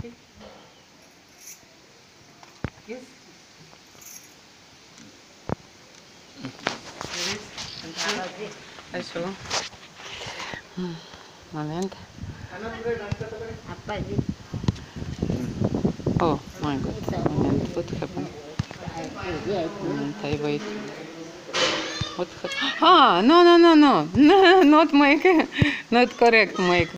Yes. Eso. Moment. Oh my god. Moment. What happened? Moment. I wait. What happened? Ah, no, no, no, no. Not make. Not correct make.